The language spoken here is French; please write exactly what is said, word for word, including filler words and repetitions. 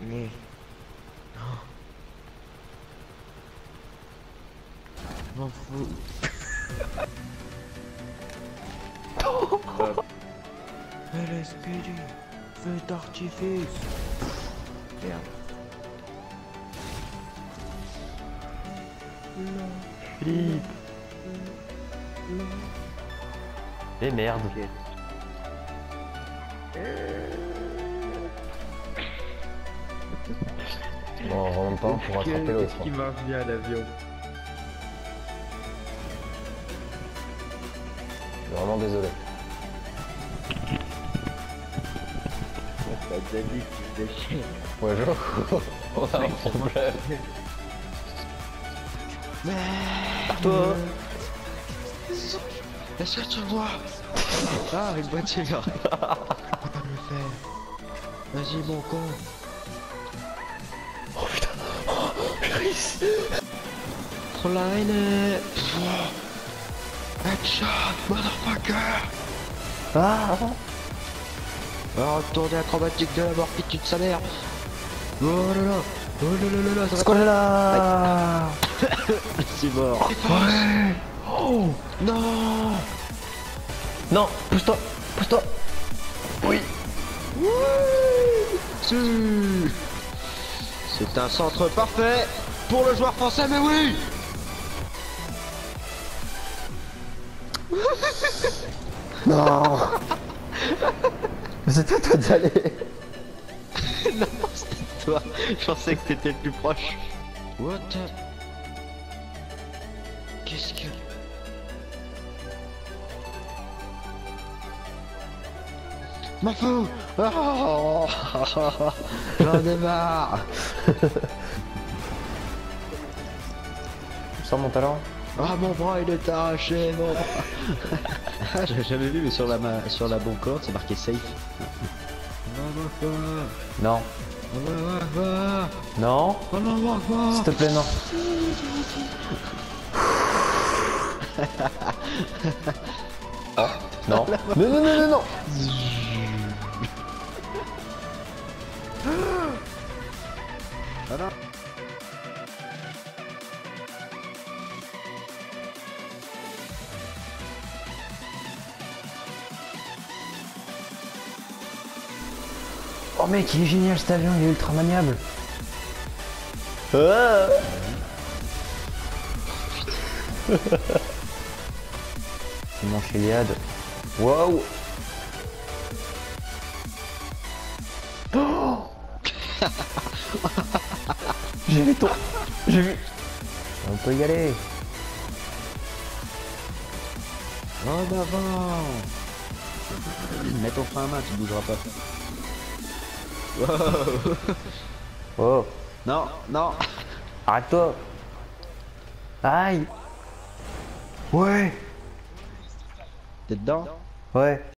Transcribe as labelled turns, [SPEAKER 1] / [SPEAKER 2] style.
[SPEAKER 1] Mais... Non. Je m'en fous. L S P D, feu d'artifice. Merde.
[SPEAKER 2] Philippe. Eh merde. Bon, on remonte pas pour rattraper l'autre.
[SPEAKER 1] Qu'est-ce qui marche bien l'avion?
[SPEAKER 2] Je suis vraiment désolé.
[SPEAKER 1] T'as déjà dit que tu chier.
[SPEAKER 2] Ouais, je on a un problème.
[SPEAKER 1] Merde.
[SPEAKER 2] Toi.
[SPEAKER 1] Laisse-le sur moi. Ah, une boîtier là. On va le faire. Vas-y, mon con.
[SPEAKER 2] Oh putain. Oh, j'ai réussi.
[SPEAKER 1] Fräulein. Headshot, motherfucker.
[SPEAKER 2] Ah.
[SPEAKER 1] Alors, tournée acrobatique de la mort qui tue de sa mère. Oh là là. Oh là là là là. Ça va
[SPEAKER 2] Scola là.
[SPEAKER 1] C'est mort.
[SPEAKER 2] Ouais. Oh.
[SPEAKER 1] Non.
[SPEAKER 2] Non, pousse-toi. Pousse-toi. Oui.
[SPEAKER 1] Si. C'est un centre parfait pour le joueur français, mais oui.
[SPEAKER 2] Non. Mais c'était toi d'y aller.
[SPEAKER 1] Non, c'était toi. Je pensais que t'étais le plus proche. What the... Qu'est-ce que... M'en fous. Oh. J'en ai marre.
[SPEAKER 2] Sans mon talent.
[SPEAKER 1] Ah, mon bras il est arraché, mon bras. Ah, j'avais jamais vu, mais sur la, ma... sur la bon corde c'est marqué safe.
[SPEAKER 2] Non. Non. S'il te plaît, non. Oh, non. Non, non, non, non, non.
[SPEAKER 1] Voilà.
[SPEAKER 2] Oh mec, il est génial cet avion, il est ultra maniable. Ah. C'est mon Chéliade. Waouh. Oh. J'ai vu ton... J'ai vu... On peut y aller.
[SPEAKER 1] En avant. Mets ton frein à main, tu bougeras pas. Wow.
[SPEAKER 2] Oh.
[SPEAKER 1] Non, non.
[SPEAKER 2] Arrête-toi. Aïe. Ouais.
[SPEAKER 1] T'es dedans?
[SPEAKER 2] Ouais.